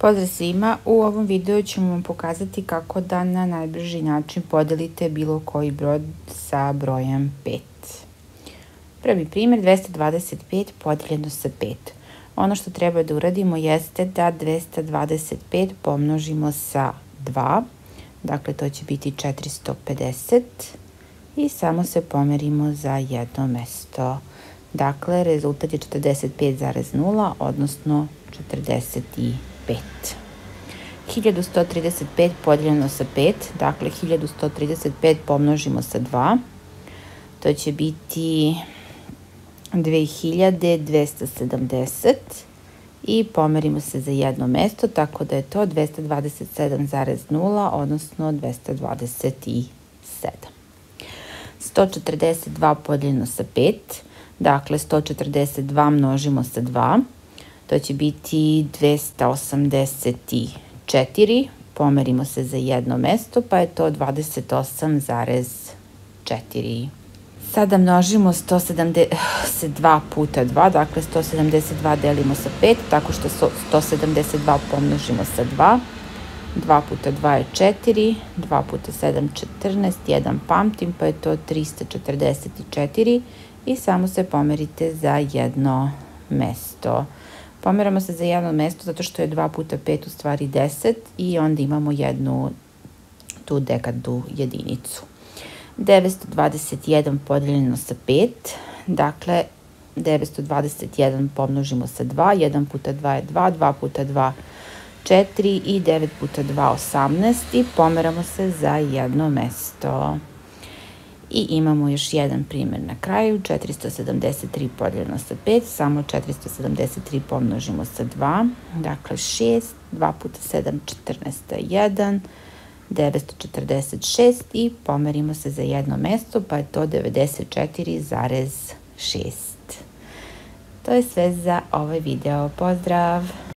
Pozdrav svima, u ovom videu ćemo vam pokazati kako da na najbrži način podelite bilo koji broj sa brojem 5. Prvi primjer, 225 podeljeno sa 5. Ono što treba da uradimo jeste da 225 pomnožimo sa 2, dakle to će biti 450 i samo se pomerimo za jedno mesto. Dakle, rezultat je 45,0, odnosno 45. 1135 podeljeno sa 5, dakle 1135 pomnožimo sa 2, to će biti 2270 i pomerimo se za jedno mesto, tako da je to 227,0, odnosno 227. 142 podeljeno sa 5, dakle 142 množimo sa 2, to će biti 284, pomerimo se za jedno mesto, pa je to 28,4. Sada množimo 172 puta 2, dakle 172 delimo sa 5, tako što 172 pomnožimo sa 2, 2 puta 2 je 4, 2 puta 7 14, 1 pamtim, pa je to 344 i samo se pomerite za jedno mesto. Pomeramo se za jedno mesto zato što je 2 puta 5 u stvari 10 i onda imamo jednu tu dekadnu jedinicu. 921 podeljeno sa 5, dakle 921 pomnožimo sa 2, 1 puta 2 je 2, 2 puta 2 4 i 9 puta 2 18 i pomeramo se za jedno mesto. I imamo još jedan primjer na kraju, 473 podeljeno sa 5, samo 473 pomnožimo sa 2, dakle 6, 2 puta 7 14 je 1, 946 i pomerimo se za jedno mesto, pa je to 94,6. To je sve za ovaj video, pozdrav!